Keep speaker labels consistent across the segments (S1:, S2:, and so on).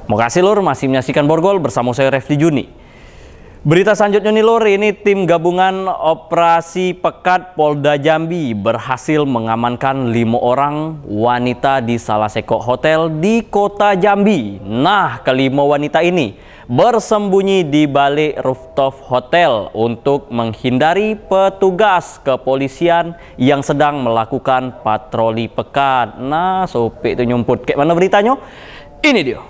S1: Makasih Lur, masih menyaksikan Borgol bersama saya Refdi Juni. Berita selanjutnya nih Lur, ini tim gabungan operasi Pekat Polda Jambi berhasil mengamankan 5 orang wanita di salah satu hotel di kota Jambi. Nah, kelima wanita ini bersembunyi di balik rooftop hotel untuk menghindari petugas kepolisian yang sedang melakukan patroli pekat. Nah, sopik itu nyumput. Kayak mana beritanya? Ini dia.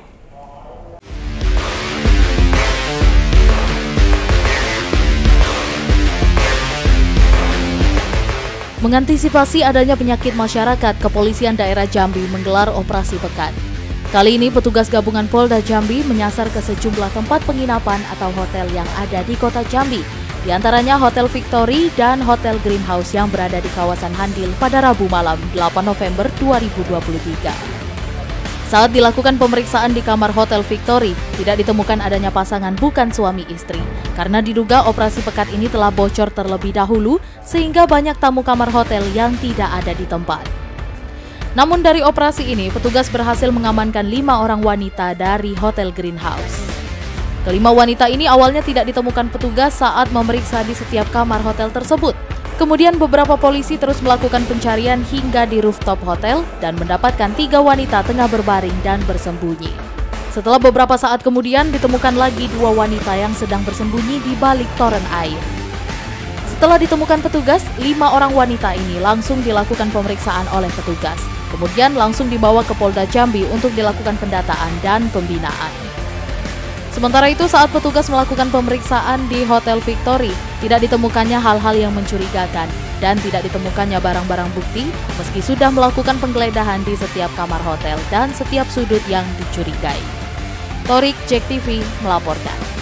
S2: Mengantisipasi adanya penyakit masyarakat, Kepolisian Daerah Jambi menggelar operasi pekat. Kali ini petugas gabungan Polda Jambi menyasar ke sejumlah tempat penginapan atau hotel yang ada di kota Jambi, di antaranya Hotel Victory dan Hotel Greenhouse yang berada di kawasan Handil pada Rabu malam 8 November 2023. Saat dilakukan pemeriksaan di kamar Hotel Victory, tidak ditemukan adanya pasangan bukan suami istri, karena diduga operasi pekat ini telah bocor terlebih dahulu sehingga banyak tamu kamar hotel yang tidak ada di tempat. Namun dari operasi ini, petugas berhasil mengamankan 5 orang wanita dari Hotel Greenhouse. Kelima wanita ini awalnya tidak ditemukan petugas saat memeriksa di setiap kamar hotel tersebut. Kemudian beberapa polisi terus melakukan pencarian hingga di rooftop hotel dan mendapatkan 3 wanita tengah berbaring dan bersembunyi. Setelah beberapa saat kemudian ditemukan lagi 2 wanita yang sedang bersembunyi di balik toren air. Setelah ditemukan petugas, 5 orang wanita ini langsung dilakukan pemeriksaan oleh petugas. Kemudian langsung dibawa ke Polda Jambi untuk dilakukan pendataan dan pembinaan. Sementara itu, saat petugas melakukan pemeriksaan di Hotel Victory, tidak ditemukannya hal-hal yang mencurigakan dan tidak ditemukannya barang-barang bukti meski sudah melakukan penggeledahan di setiap kamar hotel dan setiap sudut yang dicurigai. Torik, JEK TV melaporkan.